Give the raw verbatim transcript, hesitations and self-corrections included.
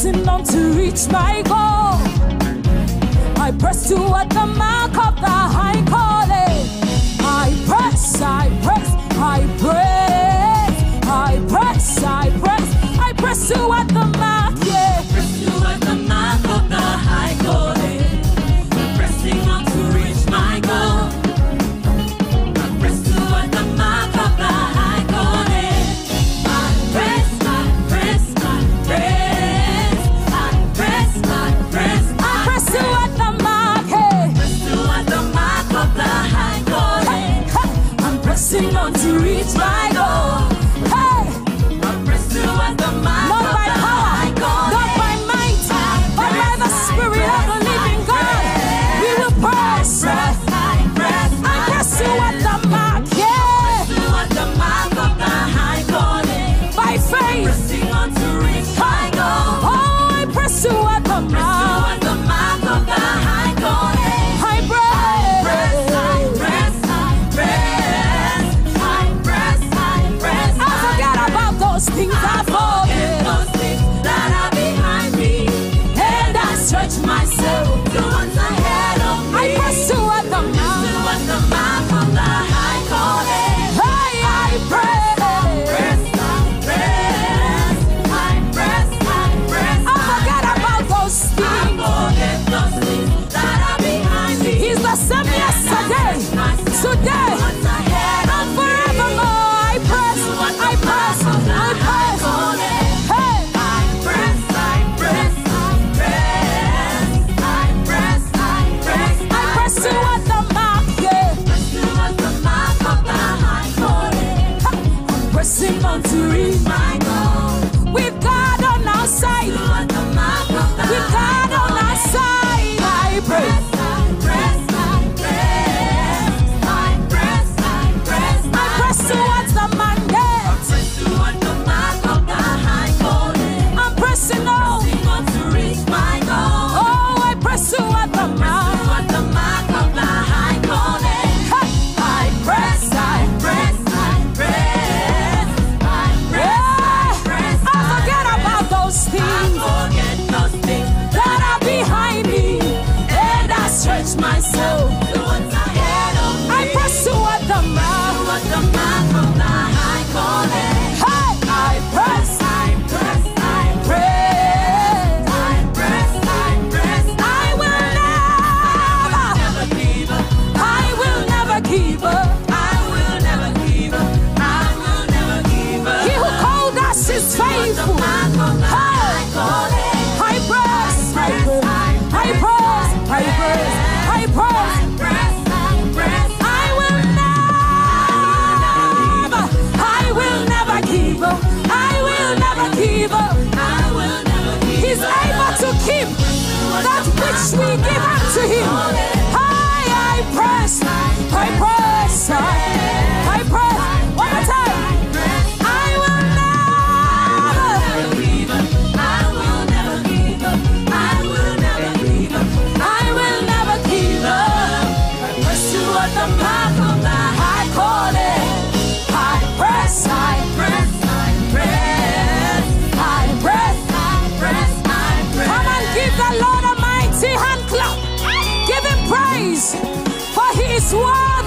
pressing on to reach my goal. I press toward the mark of the high calling. I press, I press, I press, I press, I press, I press toward the mark, yeah. Press toward the mark of the high calling. Pressing on to reach my goal. I press toward the mark of the high calling. I press, I press, I press, I press, I press, I press toward the mark, hey. press toward the mark of the high calling. I'm pressing on to reach my goal. Hey, I press toward the mark not of by the power, high calling. not by might, but by the Spirit of the living God. We will press. I press, I press toward the mark, yeah. toward the mark of the high calling. By faith, Pressing on to reach my goal. oh, I press toward the mark. Toward the mark of the high calling. I Press, I press. press, I press, I press, I press, I forget about those things I forget, those things that are behind me, and I stretch myself. the ones ahead of me. I press toward the mark. Toward the mark of the high calling. Hey, I press. Press, I press, I press, I press, I forget about those I things. forget those things that are behind me. He's the same yesterday, today, What's ahead and forevermore. I press, I press, I press. Hey, I press, I press, I press, I press, I press, I press toward the mark, yeah. toward the mark of the high calling. I'm pressing on to reach My goal, with God on our side, toward the mark of the with God on our side. I press, I press, I press, I press, I press, I press towards the mandate. press toward the mark of the high calling. I'm pressing on. Pressing on to reach my goal. Oh, I press toward the mark. Toward the mark of the high calling. Hey, I press, I Press, I press, I press, yeah. press, I forget about those I things forget those things that are behind me, and I stretch myself. the ones ahead of me. I press toward the mark. Toward the mark of the high calling. Hey, I press, I press, I press. I press, I press, I will never, never give up. I will never give up. I will never give up. I will never give up. He who called us is faithful. Mark of the high calling. I press, I press, I press, I press, I press. Press, I press, I will never, I will never give up. I will never give up. I will never give He's able to keep that which we give unto him. I, I press, I press, I, I press. One more time. I will never, give up. I will never give up. I will never give up. I will never give up. I press toward the mark of the high calling. I press, I press, I press, I press, I press, I press. Come and give the Lord a mighty hand clap. Give him praise, for he is worthy.